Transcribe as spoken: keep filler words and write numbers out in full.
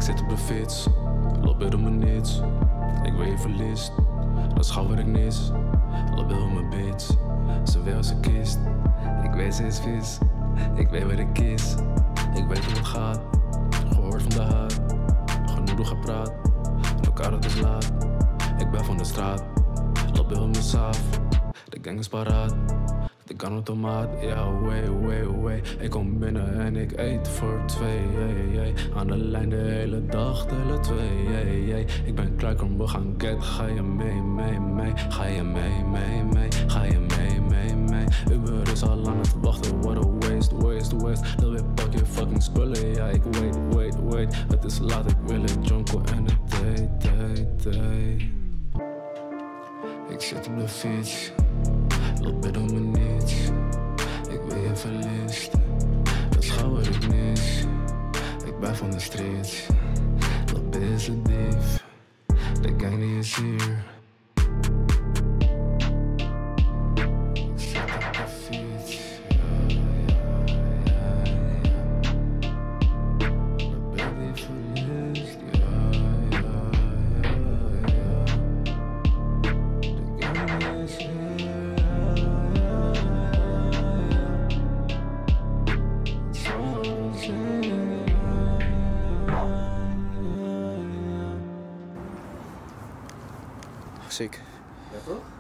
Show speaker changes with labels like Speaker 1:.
Speaker 1: zit op de fiets, loop weer om me niets. Ik wil je verliest, dat is gauw wat ik mis. Loop weer om mijn bitch, ze wil ze kist. Ik weet ze is vies, ik weet wat ik kies. Ik weet hoe het gaat, gehoord van de haat. Genoeg gepraat, elkaar het is laat. Ik ben van de straat, loop weer om me saaf. De gang is paraat, de kan automaat. Ja, way, way, way. Ik kom binnen en ik eet voor twee. Yeah, yeah. Aan de lijn de hele dag, tellen twee. Yeah, yeah. Ik ben klaar, kom we gaan get. Ga je mee, mee, mee? Ga je mee, mee, mee? Ga je mee, mee, mee? Uber is al aan het wachten, what a waste, waste, waste. Dan weer pak je fucking spullen, ja ik wait, wait, wait. Het is laat, ik wil een jonko en het day, day, day. Ik zit op de fiets, loop weer om me niets. Ik wil je verliest, dat is gauw wat ik mis. Ik ben van de streets, loop is een dief. De gang die is hier. Ik zit op de fiets, ja, ja, ja, ja. Loop weer die verliest, ja, ja, ja, ja. De gang die is hier.
Speaker 2: Sick.
Speaker 3: Ja toch?